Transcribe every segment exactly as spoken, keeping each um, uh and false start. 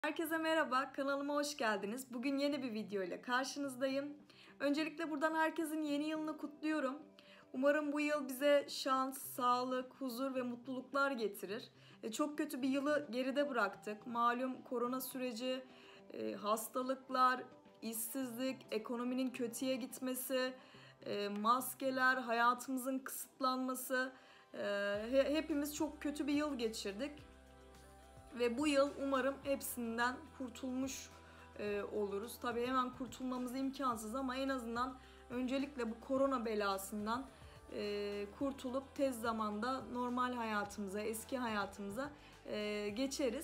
Herkese merhaba, kanalıma hoş geldiniz. Bugün yeni bir video ile karşınızdayım. Öncelikle buradan herkesin yeni yılını kutluyorum. Umarım bu yıl bize şans, sağlık, huzur ve mutluluklar getirir. E, çok kötü bir yılı geride bıraktık. Malum korona süreci, e, hastalıklar, işsizlik, ekonominin kötüye gitmesi, e, maskeler, hayatımızın kısıtlanması. E, hepimiz çok kötü bir yıl geçirdik. Ve bu yıl umarım hepsinden kurtulmuş e, oluruz. Tabii hemen kurtulmamız imkansız ama en azından öncelikle bu korona belasından e, kurtulup tez zamanda normal hayatımıza, eski hayatımıza e, geçeriz.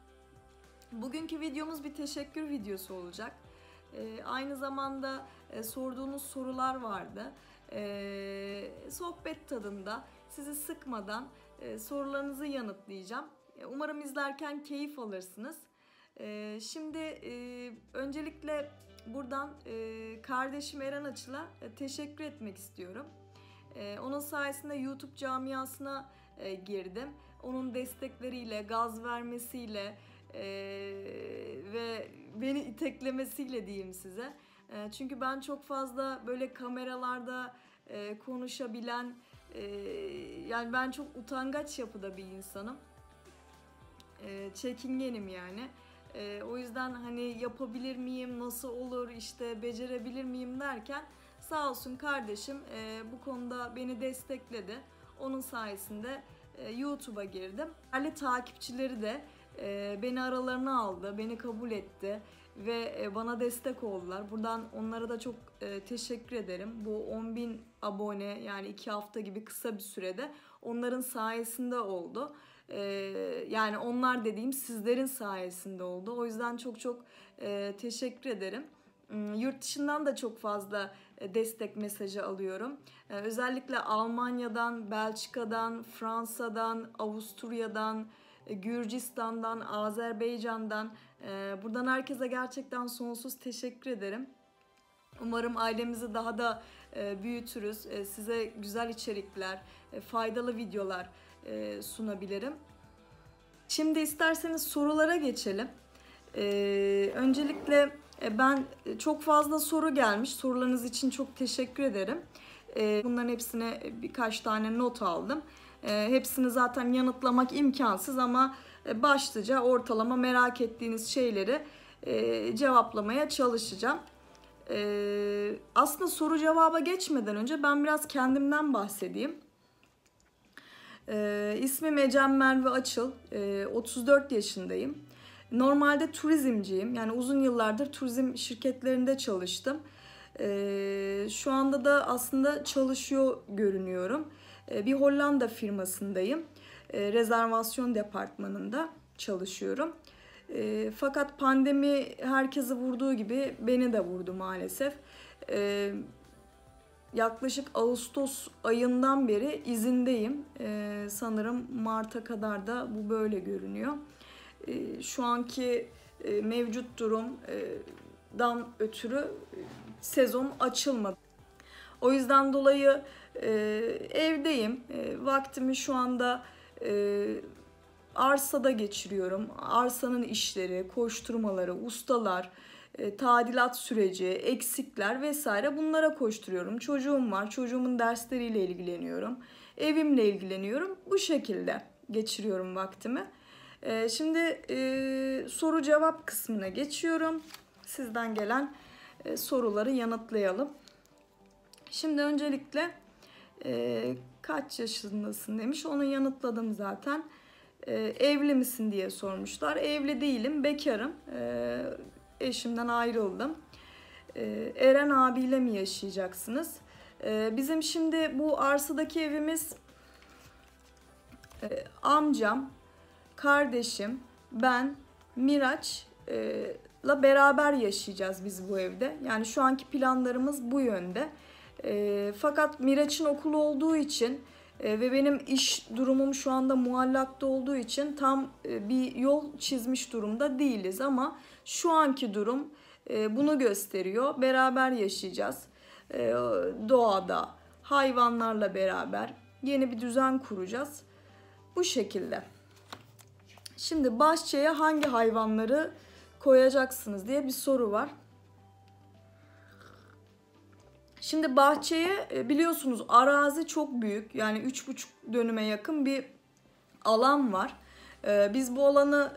Bugünkü videomuz bir teşekkür videosu olacak. E, aynı zamanda e, sorduğunuz sorular vardı. E, sohbet tadında sizi sıkmadan e, sorularınızı yanıtlayacağım. Umarım izlerken keyif alırsınız. Ee, şimdi e, öncelikle buradan e, kardeşim Eren Açıl'a e, teşekkür etmek istiyorum. E, onun sayesinde YouTube camiasına e, girdim. Onun destekleriyle, gaz vermesiyle e, ve beni iteklemesiyle diyeyim size. E, çünkü ben çok fazla böyle kameralarda e, konuşabilen, e, yani ben çok utangaç yapıda bir insanım. E, çekingenim yani. E, o yüzden hani yapabilir miyim, nasıl olur, işte becerebilir miyim derken sağ olsun kardeşim e, bu konuda beni destekledi. Onun sayesinde e, YouTube'a girdim. Değerli takipçileri de e, beni aralarına aldı, beni kabul etti ve e, bana destek oldular. Buradan onlara da çok e, teşekkür ederim. Bu on bin abone, yani iki hafta gibi kısa bir sürede onların sayesinde oldu. Ee, yani onlar dediğim sizlerin sayesinde oldu. O yüzden çok çok e, teşekkür ederim. Yurt dışından da çok fazla destek mesajı alıyorum. Ee, özellikle Almanya'dan, Belçika'dan, Fransa'dan, Avusturya'dan, Gürcistan'dan, Azerbaycan'dan. E, buradan herkese gerçekten sonsuz teşekkür ederim. Umarım ailemizi daha da e, büyütürüz. E, size güzel içerikler, e, faydalı videolar e, sunabilirim. Şimdi isterseniz sorulara geçelim. E, öncelikle e, ben çok fazla soru gelmiş. Sorularınız için çok teşekkür ederim. E, bunların hepsine birkaç tane not aldım. E, hepsini zaten yanıtlamak imkansız ama e, başlıca ortalama merak ettiğiniz şeyleri e, cevaplamaya çalışacağım. Ee, aslında soru cevaba geçmeden önce ben biraz kendimden bahsedeyim. Ee, ismim Ecem Merve Açıl, ee, otuz dört yaşındayım. Normalde turizmciyim, yani uzun yıllardır turizm şirketlerinde çalıştım. Ee, şu anda da aslında çalışıyor görünüyorum. Ee, bir Hollanda firmasındayım, ee, rezervasyon departmanında çalışıyorum. E, fakat pandemi herkesi vurduğu gibi beni de vurdu maalesef. E, yaklaşık Ağustos ayından beri izindeyim. E, sanırım Mart'a kadar da bu böyle görünüyor. E, şu anki e, mevcut durumdan ötürü sezon açılmadı. O yüzden dolayı e, evdeyim. E, vaktimi şu anda E, arsada geçiriyorum. Arsanın işleri, koşturmaları, ustalar, e, tadilat süreci, eksikler vesaire bunlara koşturuyorum. Çocuğum var, çocuğumun dersleriyle ilgileniyorum. Evimle ilgileniyorum. Bu şekilde geçiriyorum vaktimi. E, şimdi e, soru cevap kısmına geçiyorum. Sizden gelen e, soruları yanıtlayalım. Şimdi öncelikle e, kaç yaşındasın demiş. Onu yanıtladım zaten. Ee, evli misin diye sormuşlar. Evli değilim, bekarım. Ee, eşimden ayrıldım. Ee, Eren abiyle mi yaşayacaksınız? Ee, bizim şimdi bu arsadaki evimiz e, amcam, kardeşim, ben, Miraç'la beraber yaşayacağız biz bu evde. Yani şu anki planlarımız bu yönde. E, fakat Miraç'ın okulu olduğu için e, ve benim iş durumum şu anda muallakta olduğu için tam e, bir yol çizmiş durumda değiliz. Ama şu anki durum e, bunu gösteriyor. Beraber yaşayacağız. E, doğada, hayvanlarla beraber yeni bir düzen kuracağız. Bu şekilde. Şimdi bahçeye hangi hayvanları koyacaksınız diye bir soru var. Şimdi bahçeye biliyorsunuz arazi çok büyük. Yani üç buçuk dönüme yakın bir alan var. Biz bu alanı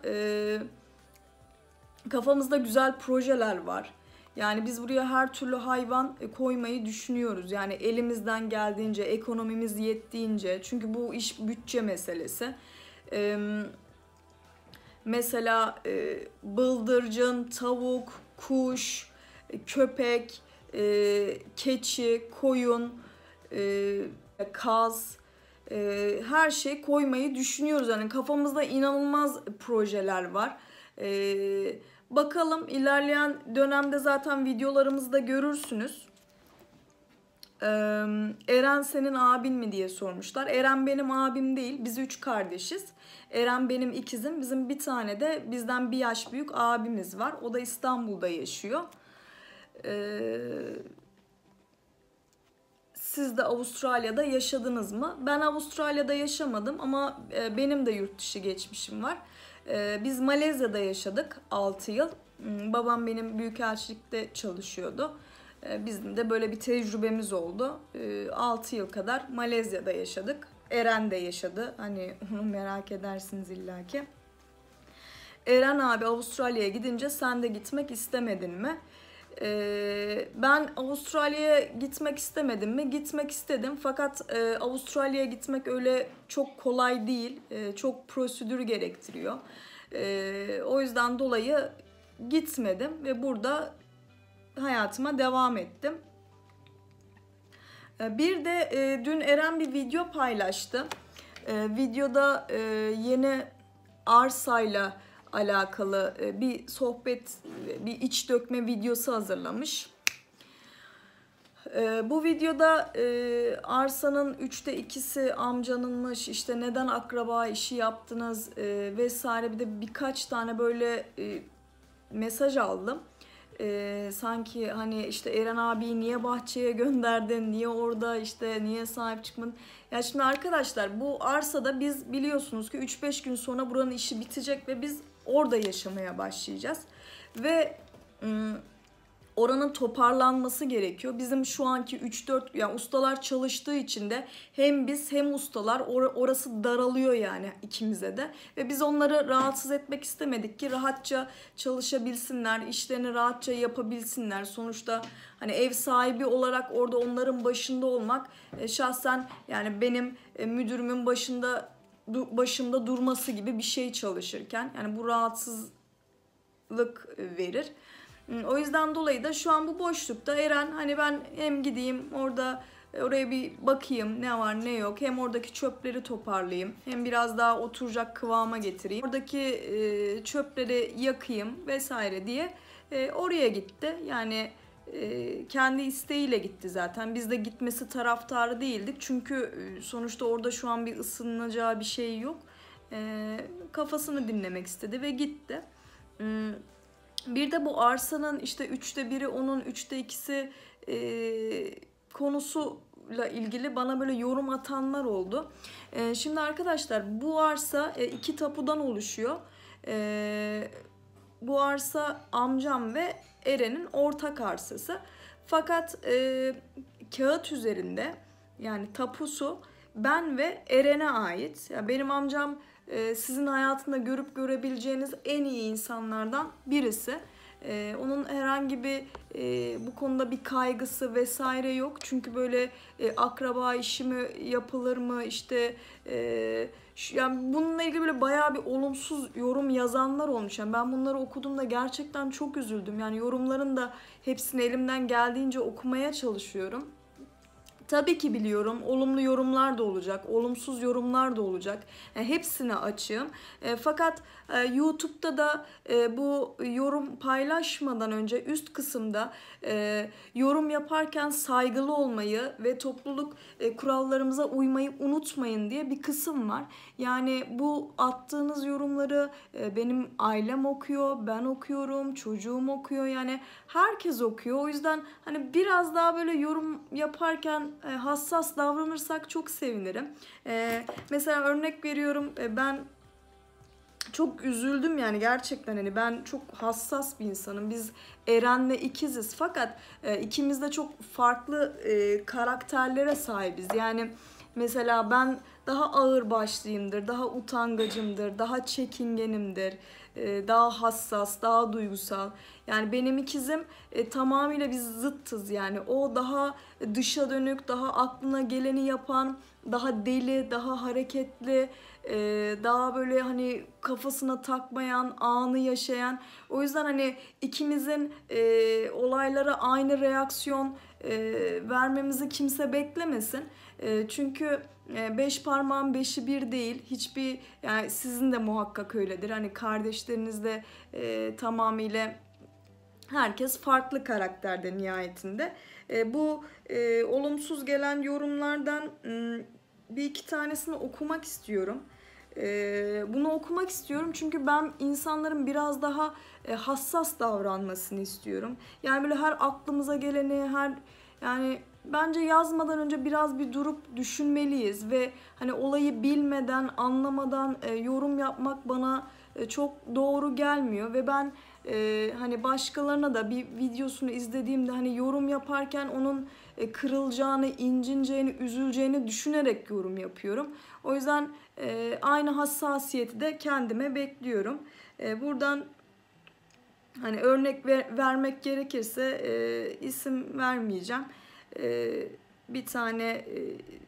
kafamızda güzel projeler var. Yani biz buraya her türlü hayvan koymayı düşünüyoruz. Yani elimizden geldiğince, ekonomimiz yettiğince. Çünkü bu iş bütçe meselesi. Ee, mesela e, bıldırcın, tavuk, kuş, köpek, e, keçi, koyun, e, kaz, e, her şey koymayı düşünüyoruz. Yani kafamızda inanılmaz projeler var. E, bakalım ilerleyen dönemde zaten videolarımızda görürsünüz. Ee, Eren senin abin mi diye sormuşlar. Eren benim abim değil. Biz üç kardeşiz. Eren benim ikizim. Bizim bir tane de bizden bir yaş büyük abimiz var. O da İstanbul'da yaşıyor. Ee, siz de Avustralya'da yaşadınız mı? Ben Avustralya'da yaşamadım ama benim de yurt dışı geçmişim var. Ee, biz Malezya'da yaşadık altı yıl. Babam benim büyükelçilikte çalışıyordu. Bizim de böyle bir tecrübemiz oldu. altı yıl kadar Malezya'da yaşadık. Eren de yaşadı. Hani onu merak edersiniz illaki. Eren abi Avustralya'ya gidince sen de gitmek istemedin mi? Ben Avustralya'ya gitmek istemedim mi? Gitmek istedim. Fakat Avustralya'ya gitmek öyle çok kolay değil. Çok prosedür gerektiriyor. O yüzden dolayı gitmedim ve burada hayatıma devam ettim. Bir de e, dün Eren bir video paylaştı. E, videoda e, yeni arsayla alakalı e, bir sohbet, bir iç dökme videosu hazırlamış. E, bu videoda e, arsanın üçte ikisi amcanınmış, işte neden akraba işi yaptınız e, vesaire, bir de birkaç tane böyle e, mesaj aldım. Ee, sanki hani işte Eren abiyi niye bahçeye gönderdin, niye orada işte niye sahip çıkmadın. Ya şimdi arkadaşlar bu arsada biz biliyorsunuz ki üç beş gün sonra buranın işi bitecek ve biz orada yaşamaya başlayacağız. Ve ım, oranın toparlanması gerekiyor. Bizim şu anki üç dört yani ustalar çalıştığı için de hem biz hem ustalar or- orası daralıyor yani ikimize de. Ve biz onları rahatsız etmek istemedik ki rahatça çalışabilsinler, işlerini rahatça yapabilsinler. Sonuçta hani ev sahibi olarak orada onların başında olmak e, şahsen yani benim e, müdürümün başında du- başımda durması gibi bir şey çalışırken. Yani bu rahatsızlık verir. O yüzden dolayı da şu an bu boşlukta Eren hani ben hem gideyim orada oraya bir bakayım ne var ne yok, hem oradaki çöpleri toparlayayım, hem biraz daha oturacak kıvama getireyim, oradaki e, çöpleri yakayım vesaire diye e, oraya gitti. Yani e, kendi isteğiyle gitti zaten. Biz de gitmesi taraftarı değildik çünkü e, sonuçta orada şu an bir ısınacağı bir şey yok. E, kafasını dinlemek istedi ve gitti. E, Bir de bu arsanın işte üçte biri onun, üçte ikisi e, konusuyla ilgili bana böyle yorum atanlar oldu. E, şimdi arkadaşlar bu arsa e, iki tapudan oluşuyor. E, bu arsa amcam ve Eren'in ortak arsası. Fakat e, kağıt üzerinde yani tapusu ben ve Eren'e ait. Yani benim amcam e, sizin hayatında görüp görebileceğiniz en iyi insanlardan birisi. Ee, onun herhangi bir e, bu konuda bir kaygısı vesaire yok. Çünkü böyle e, akraba işi mi yapılır mı işte e, şu, yani bununla ilgili böyle bayağı bir olumsuz yorum yazanlar olmuş. Yani ben bunları okuduğumda gerçekten çok üzüldüm. Yani yorumların da hepsini elimden geldiğince okumaya çalışıyorum. Tabii ki biliyorum. Olumlu yorumlar da olacak, olumsuz yorumlar da olacak. Yani hepsine açığım. E, fakat e, YouTube'da da e, bu yorum paylaşmadan önce üst kısımda e, yorum yaparken saygılı olmayı ve topluluk e, kurallarımıza uymayı unutmayın diye bir kısım var. Yani bu attığınız yorumları e, benim ailem okuyor, ben okuyorum, çocuğum okuyor. Yani herkes okuyor. O yüzden hani biraz daha böyle yorum yaparken e, hassas davranırsak çok sevinirim. E, mesela örnek veriyorum, e, ben çok üzüldüm yani gerçekten. Hani ben çok hassas bir insanım. Biz Eren'le ikiziz fakat e, ikimiz de çok farklı e, karakterlere sahibiz. Yani mesela ben daha ağırbaşlıyımdır, daha utangacımdır, daha çekingenimdir, e, daha hassas, daha duygusal. Yani benim ikizim e, tamamıyla biz zıttız yani. O daha dışa dönük, daha aklına geleni yapan, daha deli, daha hareketli, e, daha böyle hani kafasına takmayan, anı yaşayan. O yüzden hani ikimizin e, olaylara aynı reaksiyon e, vermemizi kimse beklemesin. E, çünkü e, beş parmağın beşi bir değil. Hiçbir, yani sizin de muhakkak öyledir. Hani kardeşleriniz de e, tamamıyla herkes farklı karakterde nihayetinde. E, bu e, olumsuz gelen yorumlardan m, bir iki tanesini okumak istiyorum. E, bunu okumak istiyorum çünkü ben insanların biraz daha e, hassas davranmasını istiyorum. Yani böyle her aklımıza geleni, her yani bence yazmadan önce biraz bir durup düşünmeliyiz ve hani olayı bilmeden, anlamadan e, yorum yapmak bana e, çok doğru gelmiyor ve ben e, hani başkalarına da bir videosunu izlediğimde hani yorum yaparken onun e, kırılacağını, incineceğini, üzüleceğini düşünerek yorum yapıyorum. O yüzden e, aynı hassasiyeti de kendime bekliyorum. E, buradan hani örnek ver, vermek gerekirse e, isim vermeyeceğim. E, bir tane e,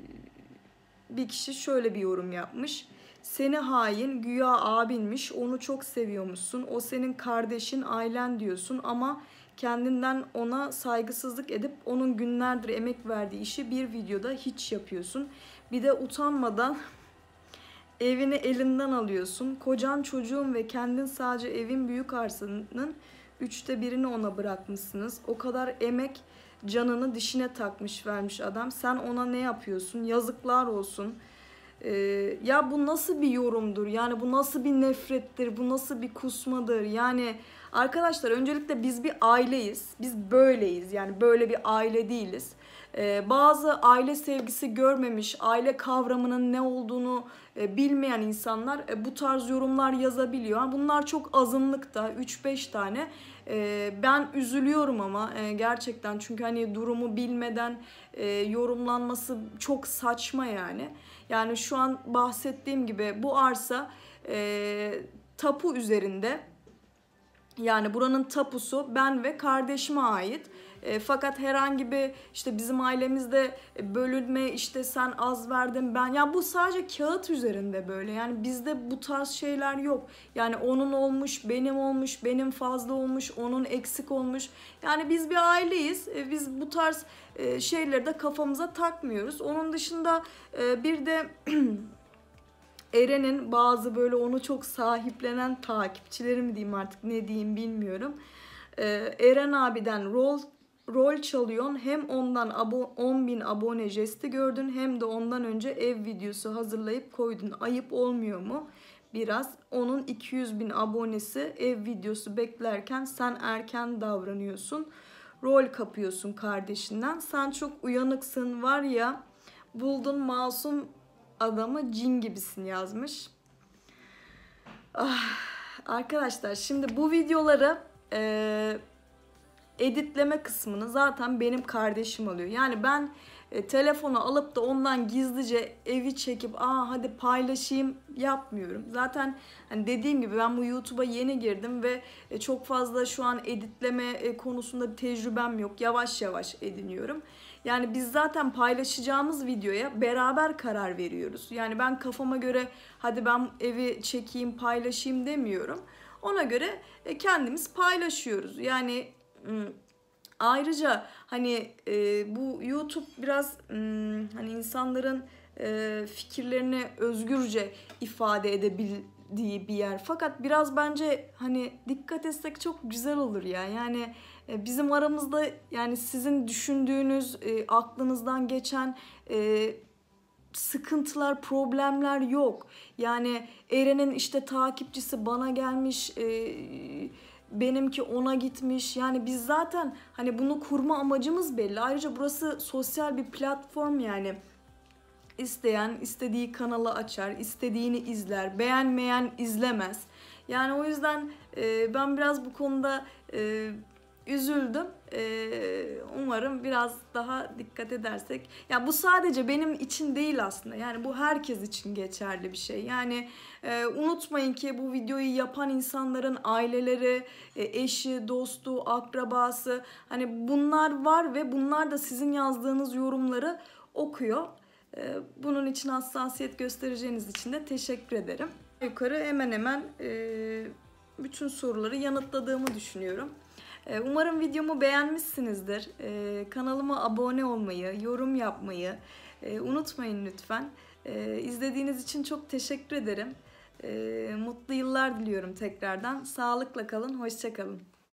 bir kişi şöyle bir yorum yapmış. Seni hain, güya abinmiş, onu çok seviyormuşsun. O senin kardeşin, ailen diyorsun ama kendinden ona saygısızlık edip onun günlerdir emek verdiği işi bir videoda hiç yapıyorsun. Bir de utanmadan evini elinden alıyorsun. Kocan, çocuğun ve kendin sadece evin büyük arsanın üçte birini ona bırakmışsınız. O kadar emek, canını dişine takmış vermiş adam. Sen ona ne yapıyorsun? Yazıklar olsun. Ee, ya bu nasıl bir yorumdur? Yani bu nasıl bir nefrettir? Bu nasıl bir kusmadır? Yani arkadaşlar öncelikle biz bir aileyiz. Biz böyleyiz. Yani böyle bir aile değiliz. Ee, bazı aile sevgisi görmemiş, aile kavramının ne olduğunu e, bilmeyen insanlar e, bu tarz yorumlar yazabiliyor. Bunlar çok azınlıkta, üç beş tane. E, ben üzülüyorum ama e, gerçekten çünkü hani durumu bilmeden e, yorumlanması çok saçma yani. Yani şu an bahsettiğim gibi bu arsa e, tapu üzerinde. Yani buranın tapusu ben ve kardeşime ait. E, fakat herhangi bir işte bizim ailemizde bölünme, işte sen az verdin ben, ya bu sadece kağıt üzerinde böyle. Yani bizde bu tarz şeyler yok. Yani onun olmuş, benim olmuş, benim fazla olmuş, onun eksik olmuş. Yani biz bir aileyiz. E, biz bu tarz e, şeyleri de kafamıza takmıyoruz. Onun dışında e, bir de Eren'in bazı böyle onu çok sahiplenen takipçileri mi diyeyim artık ne diyeyim bilmiyorum. Ee, Eren abiden rol rol çalıyorsun, hem ondan on bin abone jesti gördün hem de ondan önce ev videosu hazırlayıp koydun. Ayıp olmuyor mu? Biraz onun iki yüz bin abonesi ev videosu beklerken sen erken davranıyorsun. Rol kapıyorsun kardeşinden. Sen çok uyanıksın var ya, buldun masum adamı, cin gibisin yazmış. Ah, arkadaşlar şimdi bu videoları e, editleme kısmını zaten benim kardeşim alıyor. Yani ben e, telefonu alıp da ondan gizlice evi çekip aa hadi paylaşayım yapmıyorum. Zaten hani dediğim gibi ben bu YouTube'a yeni girdim ve e, çok fazla şu an editleme e, konusunda bir tecrübem yok. Yavaş yavaş ediniyorum. Yani biz zaten paylaşacağımız videoya beraber karar veriyoruz. Yani ben kafama göre hadi ben evi çekeyim paylaşayım demiyorum. Ona göre e, kendimiz paylaşıyoruz. Yani ayrıca hani e, bu YouTube biraz m, hani insanların e, fikirlerini özgürce ifade edebildiği bir yer. Fakat biraz bence hani dikkat etsek çok güzel olur ya. Yani e, bizim aramızda yani sizin düşündüğünüz, e, aklınızdan geçen e, sıkıntılar, problemler yok. Yani Eren'in işte takipçisi bana gelmiş, e, benimki ona gitmiş. Yani biz zaten hani bunu kurma amacımız belli. Ayrıca burası sosyal bir platform yani. İsteyen istediği kanalı açar, istediğini izler, beğenmeyen izlemez. Yani o yüzden e, ben biraz bu konuda e, üzüldüm. E, umarım biraz daha dikkat edersek. Ya bu sadece benim için değil aslında. Yani bu herkes için geçerli bir şey. Yani e, unutmayın ki bu videoyu yapan insanların aileleri, e, eşi, dostu, akrabası, hani bunlar var ve bunlar da sizin yazdığınız yorumları okuyor. E, bunun için hassasiyet göstereceğiniz için de teşekkür ederim. Yukarı hemen hemen e, bütün soruları yanıtladığımı düşünüyorum. Umarım videomu beğenmişsinizdir. Kanalıma abone olmayı, yorum yapmayı unutmayın lütfen. İzlediğiniz için çok teşekkür ederim. Mutlu yıllar diliyorum tekrardan. Sağlıkla kalın, hoşça kalın.